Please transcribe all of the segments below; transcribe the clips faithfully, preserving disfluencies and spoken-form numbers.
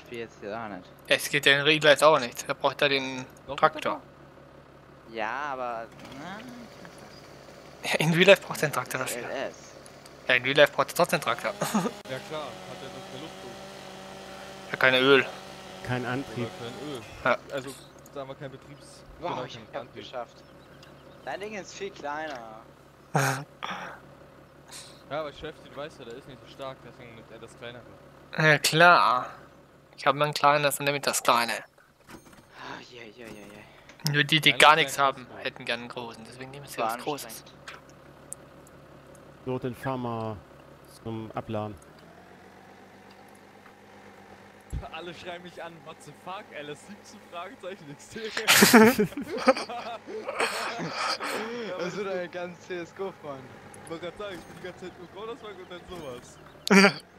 Spiel jetzt hier auch nicht. Es geht ja in Real Life auch nicht. Er braucht da den Noch Traktor. Ja, aber... Na, In Real Life braucht er einen Traktor das ist dafür. L S. Ja, in Real Life braucht er trotzdem einen Traktor. Ja klar, hat er das für Luft Ja, keine Öl. Kein oder Antrieb. kein Öl. Ja. Also sagen wir kein Betriebs. Wow, genau, ich kein hab's Antrieb. geschafft. Dein Ding ist viel kleiner. Ja, aber Chefty, du weißt ja, der ist nicht so stark, deswegen nimmt er das kleinere. Ja, klar. Ich habe ein kleines und nehme das kleine. Ah, je, je, je, je. Nur die, die Alles gar klein, nichts alles haben, groß. hätten gerne einen großen. Deswegen nehmen sie War was Großes. anstrengend. So, den fahren wir zum Abladen. Alle schreiben mich an, what the fuck, L S siebzehn Fragezeichen X T. Das wird ein ganz C S G O, Freund. Ich wollte gerade sagen, ich bin die ganze Zeit nur Counter-Strike und dann sowas.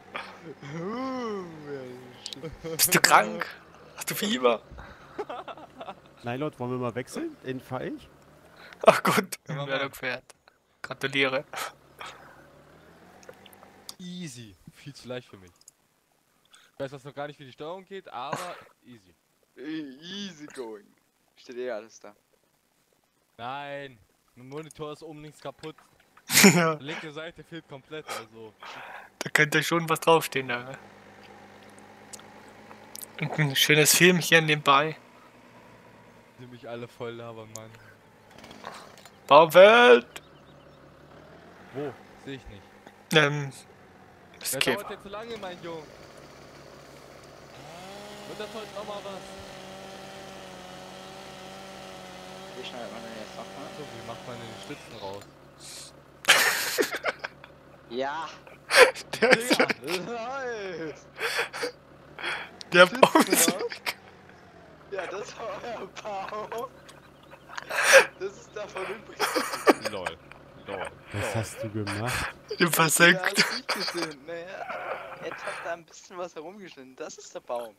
Bist du krank? Hast du Fieber? Nylot, wollen wir mal wechseln? Den fahre ich. Ach gut, Ja, mach wer mal. da fährt. Gratuliere. Easy. Viel zu leicht für mich. Ich weiß was noch gar nicht, wie die Steuerung geht, aber easy. Easy going. Steht eh alles da. Nein, mein Monitor ist oben links kaputt. Ja, Die linke Seite fehlt komplett, also. da könnte schon was draufstehen. Da. Ne? Und ein schönes Filmchen nebenbei. Die mich alle voll labern, Mann. Baumwelt! Wo? Sehe ich nicht. Ähm, das Das Käfer. dauert jetzt zu lange, mein Junge. Wird das heute noch mal was? Wie schneidet man denn jetzt nochmal? So, wie macht man denn die Stützen raus? Ja! Der, ist, Digga! Nice! der Stützen Baum ist raus? Ja, das war euer Baum! Das ist davon übrig. Lol. Lol. Was hast du gemacht? du Ja, versenkt. hast du nicht gesehen. Naja, jetzt hat da ein bisschen was herumgeschnitten. Das ist der Baum.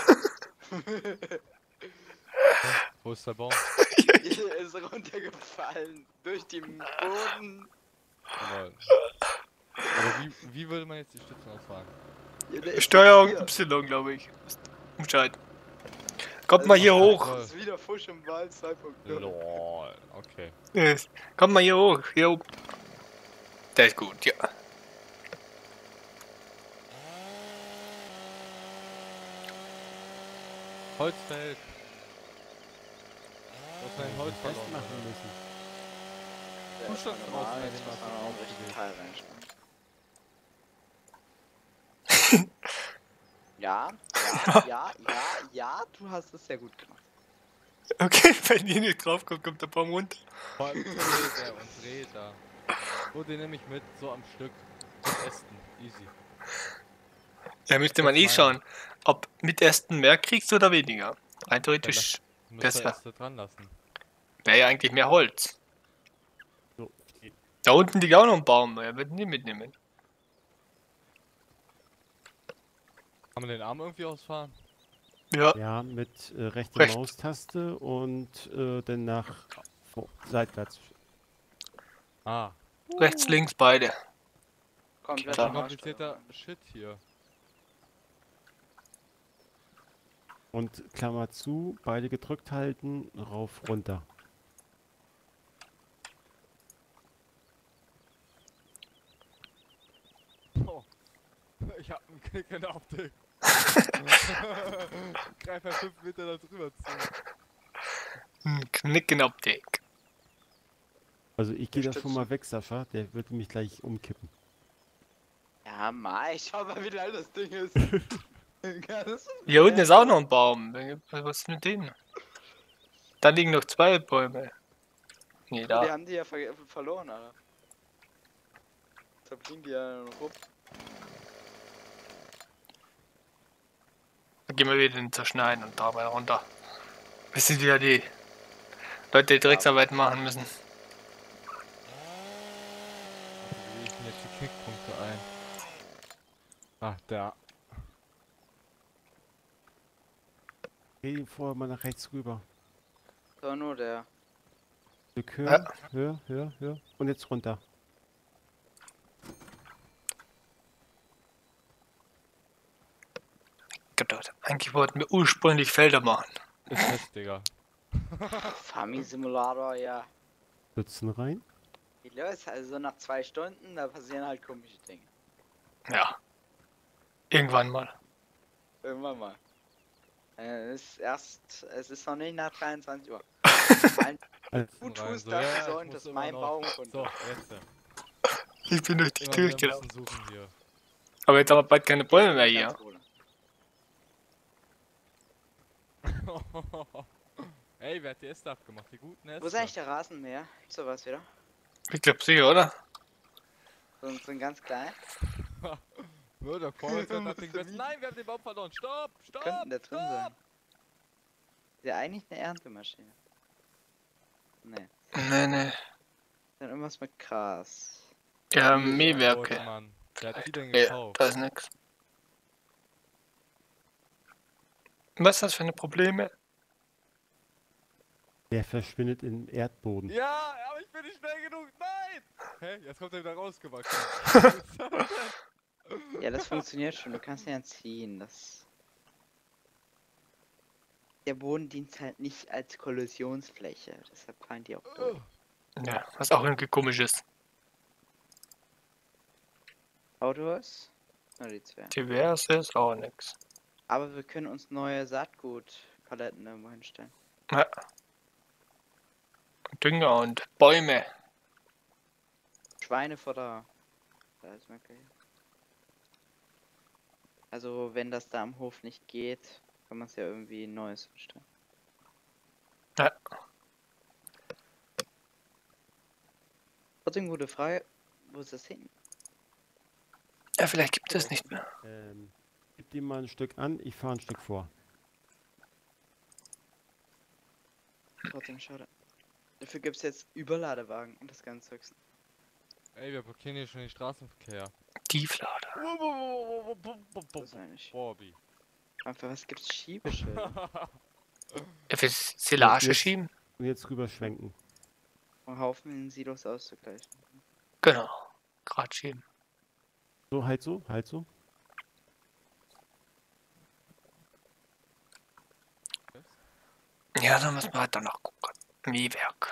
Wo ist der Baum? Er ist runtergefallen. Durch den Boden. Lol. Aber wie, wie würde man jetzt die Stützen ausfahren? Ja, der ist Steuerung hier. Y, glaube ich. Umschalten. Kommt mal hier Also, hoch. Das ist wieder Fusch im Wald zwei Punkt null. Lol. Okay. Yes. Kommt mal hier hoch. Hier oben. Der ist gut, ja. Holzfeld. Du hast ein Holz verloren. Festmachen müssen. Der ist Fußstapfen normal, rausschneiden, jetzt was muss man du auch brauchst, richtig Idee. Teil reinschneiden. Ja, ja, ja, ja, ja, du hast es sehr gut gemacht. Okay, wenn die nicht drauf kommt, kommt der Baum runter. Vor allem dreht er und dreht er. Oh, den nehme ich mit, so am Stück. Mit Ästen. Easy. Ja, müsste man Das eh meine- schauen, ob mit Ästen mehr kriegst oder weniger. Rein Ja, theoretisch Du musst besser. Äste dran lassen. Wäre ja eigentlich mehr Holz. So. Da unten liegt auch noch ein Baum, er wird nie mitnehmen. Kann man den Arm irgendwie ausfahren? Ja, Ja, mit äh, rechter Rechts. Maustaste und äh, dann nach vor, seitwärts. Ah. rechts, links, beide. Komplett Klar. Ein komplizierter Shit hier. Und Klammer zu, beide gedrückt halten, rauf, runter. Oh. Ich hab einen Knick in der Optik. Greif halt fünf Meter da drüber zu. Hm, Knick in Optik. Also ich gehe davon Stützen. mal weg, Sascha, der würde mich gleich umkippen. Ja, Mai, schau mal, wie alt das Ding ist. Ja, das ist Hier unten ist auch noch ein Baum. Was ist mit denen? Da liegen noch zwei Bäume. Nee, Die da. haben die ja ver verloren, Alter. Da fliegen die ja noch rum. Dann gehen wir wieder den zerschneiden und dabei runter. Wir sind wieder die Leute, die Drecksarbeit machen müssen. Wie ich jetzt die Knickpunkte ein? Ach, da. Geh vorher mal nach rechts rüber. So, nur der. Stück höher, höher, höher, höher. Und jetzt runter. Gedauert. Eigentlich wollten wir ursprünglich Felder machen. Ist fest, Digga. Farming Simulator, ja. Pfützen rein. Wie los? Also nach zwei Stunden, da passieren halt komische Dinge. Ja. Irgendwann mal. Irgendwann mal. Äh, Es ist erst, es ist noch nicht nach dreiundzwanzig Uhr. Ein Also, gut Rein, tust so, dafür ja, ich sorgen, muss dass immer mein noch- Baum So, runter. jetzt. ja. Ich bin durch die Immer Tür wieder ein gelaufen. bisschen suchen hier. Aber jetzt haben wir bald keine Bäume mehr hier. Ganz ohne. Ey, wer hat die Äste abgemacht? Die guten Äste. Wo ist eigentlich der Rasenmäher? Gibt's sowas wieder? Ich glaube sicher, oder? So, so ein ganz klein? Nur der Vorwärts hat das Ding Musste fest. Nein, wir haben den Baum verloren. Stopp, stopp, Könnten da drin stopp. sein. Ist ja eigentlich eine Erntemaschine. Nee. Nee, nee. Dann irgendwas mit Gras. Ja, Hier ist ein Mähwerke. Leute, Mann. Wer hat die denn Ja, gekauft? da ist nix. Was ist das für eine Probleme? der verschwindet im Erdboden. Ja, aber ich bin nicht schnell genug. Nein! Hä? Jetzt kommt er wieder rausgewachsen. Ja, das funktioniert schon. Du kannst ihn ja ziehen. Das. Der Boden dient halt nicht als Kollisionsfläche. Deshalb fallen die auch durch. Ja, was auch irgendwie komisch ist. Autos? Nur die zwei. Diverse ist auch nix. Aber wir können uns neue Saatgutpaletten irgendwo hinstellen. Ja. Dünger und Bäume. Schweinefutter. Da ist wirklich. Also wenn das da am Hof nicht geht, kann man es ja irgendwie ein neues hinstellen. Ja. Trotzdem gute Frage. Wo ist das hin? Ja, vielleicht gibt es nicht mehr. Ähm, gib dir mal ein Stück an, ich fahre ein Stück vor. Trotzdem schade. Dafür gibt es jetzt Überladewagen und das ganze Zeugs. Ey, wir blockieren hier schon den Straßenverkehr. Tieflader. Wahrscheinlich. Bobby. Einfach, was gibt's? Schiebeschilder. Ja, für Silage Jetzt- schieben? Und jetzt rüber schwenken. Um Haufen in Silos auszugleichen. Genau. Grad schieben. So, halt so, halt so. Ja, dann müssen wir halt danach gucken. Mähwerk.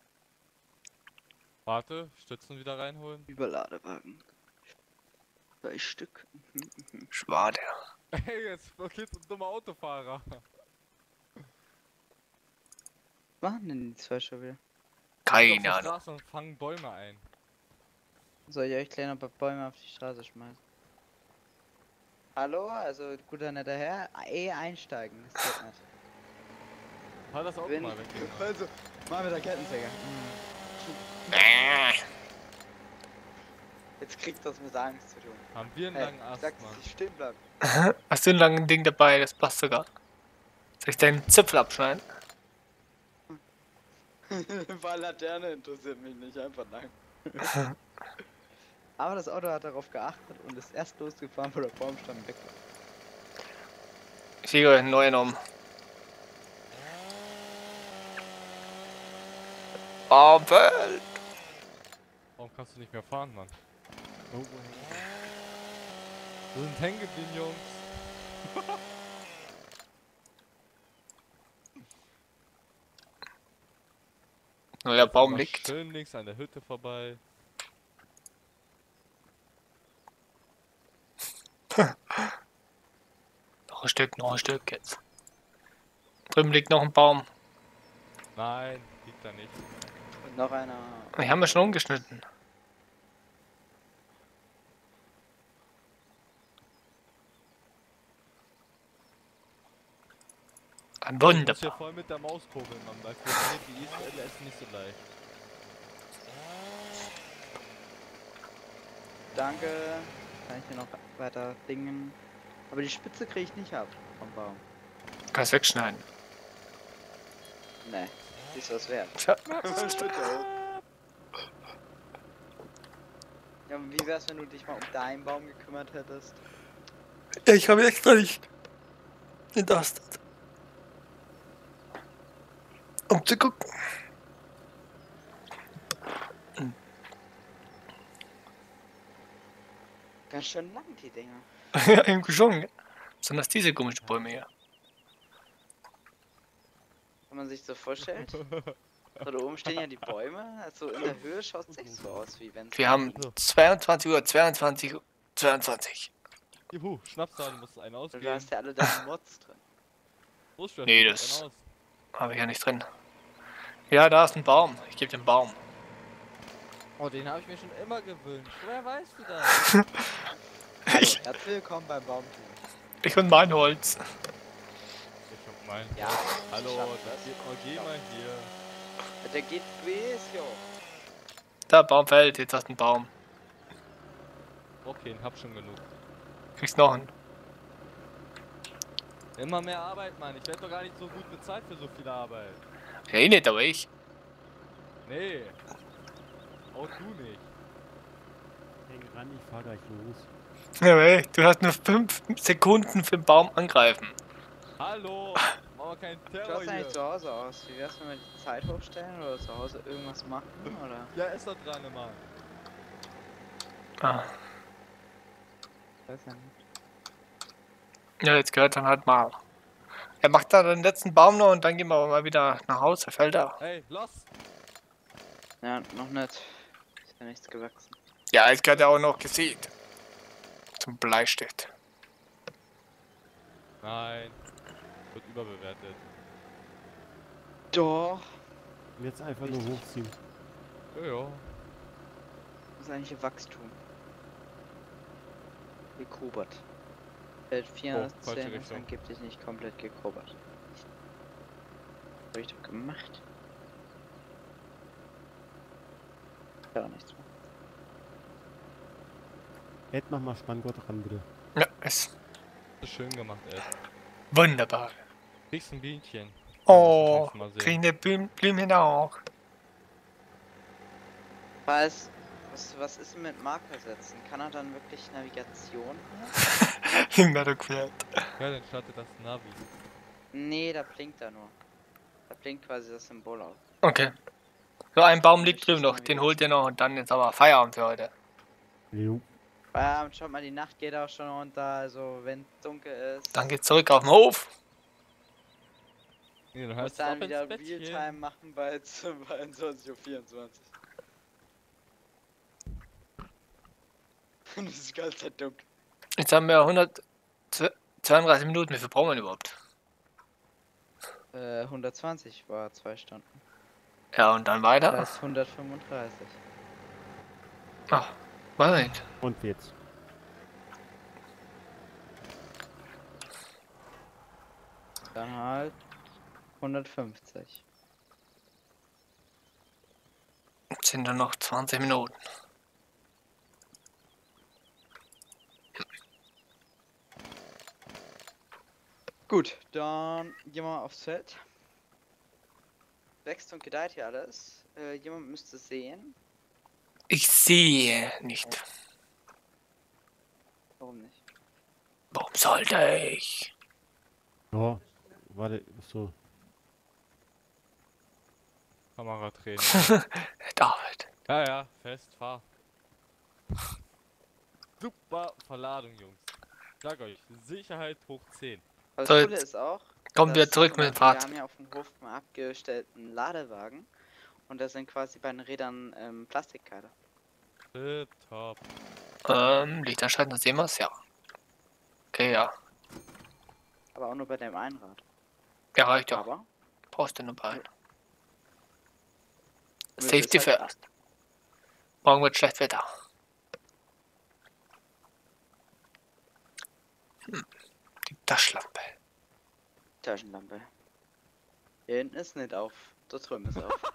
Warte, Stützen wieder reinholen. Überladewagen. Zwei Stück. Mhm, mhm. Schwade. Ey, jetzt blockiert ein dummer Autofahrer. Was machen denn die zwei schon wieder? Keine Auf der Ahnung. Straße und fangen Bäume ein. Soll ich euch gleich noch ein paar Bäume auf die Straße schmeißen? Hallo, also guter netter Herr, eh einsteigen, das geht nicht. Fahr das Auto Wenn- mal weg. Junge. Also, mal mit der Kettensäge. Äh, Jetzt kriegt das mit Angst zu tun. Haben wir einen Hey, langen ich Ast, sag, Mann. dass ich stehen bleib. Hast du ein langes Ding dabei? Das passt sogar. Soll ich deinen Zipfel abschneiden? Weil Laterne interessiert mich nicht, einfach nein. Aber das Auto hat darauf geachtet und ist erst losgefahren, wo der Baumstamm weg war. Ich lege euch einen neuen um. Baumfeld! Warum kannst du nicht mehr fahren, Mann? Oh, Wir sind hängen geblieben, Jungs. Nur der Baum Mal liegt. Schön links an der Hütte vorbei. Noch ein Stück, noch ein Stück jetzt. Drüben liegt noch ein Baum. Nein, liegt da nicht. Und noch einer. Die haben wir schon umgeschnitten. Ein Du musst hier Wunderbar. voll mit der Maus kurbeln, Mann, weil funktioniert die I S L S nicht so leicht. Danke. Kann ich hier noch weiter dingen. Aber die Spitze kriege ich nicht ab vom Baum. Kannst wegschneiden. Nee. Die ist was wert. Tja. Ja, und wie wär's, wenn du dich mal um deinen Baum gekümmert hättest? Ja, ich habe extra nicht entlastet. Um zu gucken. Ganz schön lang, die Dinger. Ja, irgendwie schon. Sind das diese komischen Bäume hier? Wenn man sich so vorstellt. So, da oben stehen ja die Bäume. Also in der Höhe schaut es nicht so aus, wie wenn es. Wir haben zweiundzwanzig Uhr, zweiundzwanzig Uhr, zweiundzwanzig. Juhu, Schnapszahl, du musst einen Du ausgeben. hast ja alle deine Mods drin. Los, Stefan, Nee, gib das- einen aus. Habe ich ja nicht drin. Ja, da ist ein Baum. Ich gebe den Baum. Oh, den habe ich mir schon immer gewünscht. Woher weißt du das? Hallo, Ich, herzlich willkommen beim Baumteam. ich und mein Holz. Ich hab meinen. Ja, Hallo, schaff das das. geht mal, geh mal hier. Der geht bis, jo. Da, Baum fällt. Jetzt hast du einen Baum. Okay, hab schon genug. Kriegst noch einen. Immer mehr Arbeit, Mann. Ich werde doch gar nicht so gut bezahlt für so viel Arbeit. Ja, eh nicht, aber ich. Nee. Auch du nicht. Häng ran, ich fahr gleich los. Ja, ey, du hast nur fünf Sekunden für den Baum angreifen. Hallo! Mach mal keinen Du Terror hast hier. eigentlich zu Hause aus. Wie wär's, wenn wir die Zeit hochstellen oder zu Hause irgendwas machen? Oder? Ja, ist doch dran, Mann. Ah. Weiß ja nicht. Ja, jetzt gehört dann halt mal. Er macht da den letzten Baum noch und dann gehen wir aber mal wieder nach Hause. Fällt er. Hey, los! Ja, noch nicht. Ist ja nichts gewachsen. Ja, jetzt gehört er auch noch gesät. Zum Bleistift. Nein. Wird überbewertet. Doch. Und jetzt einfach nur hochziehen. Ja, ja. Das ist eigentlich Wachstum. Gekobert. Feld falsche vierhundertzehn ist Richtung. angeblich nicht komplett gekobert. Hab ich doch gemacht. Ja, nichts mehr. Ed, mach mal Spanngurt ran, bitte. Ja, ist Ist schön gemacht, Ed. wunderbar. Kriegst ein Bienchen. Oh, Das mal sehen. kriegen die Blüm Blümchen auch. Was, was, was ist denn mit Marker setzen? Kann er dann wirklich Navigation? Im Meadowquert. Ja, dann startet das Navi. Nee, da blinkt er nur. Da blinkt quasi das Symbol auf. Okay. So ein Baum liegt drüben noch, den holt ihr noch und dann ist aber Feierabend für heute. Jo. Feierabend, schaut mal, die Nacht geht auch schon runter, also wenn es dunkel ist. Dann geht's zurück auf den Hof. Nee, dann muss heißt es dann ab wieder ins Bettchen. Realtime machen bei zweiundzwanzig Uhr vierundzwanzig. Und es ist ganz dunkel. Jetzt haben wir hundertzweiunddreißig Minuten. Wie viel brauchen wir denn überhaupt? Äh, hundertzwanzig war zwei Stunden. Ja, und dann Das weiter? heißt hundertfünfunddreißig. Ach, weiß nicht. Und jetzt. Dann halt hundertfünfzig. Jetzt sind nur noch zwanzig Minuten. Gut, dann gehen wir mal aufs Feld. Wächst und gedeiht hier alles. Äh, jemand müsste sehen. Ich sehe nicht. Warum nicht? Warum sollte ich? Ja, warte, so. Kameratraining. David. Ja, ja, fest, fahr. Super Verladung, Jungs. Ich sag euch, Sicherheit hoch zehn. Aber So, das Coole jetzt ist auch, Kommen wir dass, zurück guck mit mal, dem Fahrrad. Wir haben ja auf dem Hof mal abgestellten Ladewagen. Und da sind quasi bei den Rädern ähm, Plastikkleider. Top. Ähm, Lichterschein, das sehen wir es, ja. Okay, ja. Aber auch nur bei dem Einrad. Ja, reicht ja. Aber Brauchst du nur bei. das Safety ist halt- first. Morgen wird schlecht Wetter. Hm. Die Taschenlampe. Taschenlampe. Hier hinten ist nicht auf. Da drüben ist auf.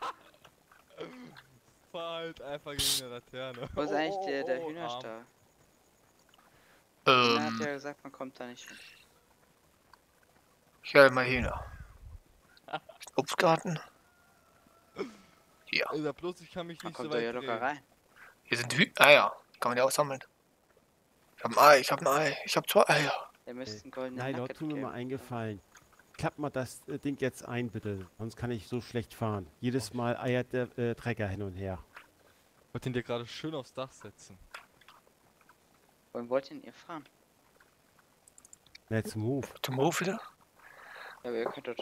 Fahr halt einfach gegen eine Laterne. Wo ist Oh, eigentlich oh, der, der oh, Hühnerstall? Hühner hat ja Ähm, gesagt, man kommt da nicht hin. ich höre mal Hühner. Obstgarten. Hier. Arm. Alter, bloß ich kann mich Man nicht so kommt da weit ja locker drehen. rein. Hier sind Hühner. Ah ja, kann man die auch sammeln. Ich hab ein Ei, ich hab ein Ei, ich hab zwei Eier. Der müsste einen goldenen Nein, dort Nugget tut mir mal geben. eingefallen. Klapp mal das äh, Ding jetzt ein, bitte. Sonst kann ich so schlecht fahren. Jedes Mal eiert der äh, Trecker hin und her. Ich wollte ihn dir gerade schön aufs Dach setzen. Wohin wollt denn ihr fahren? Let's move. Zum Hof wieder? Ja, aber ihr könnt doch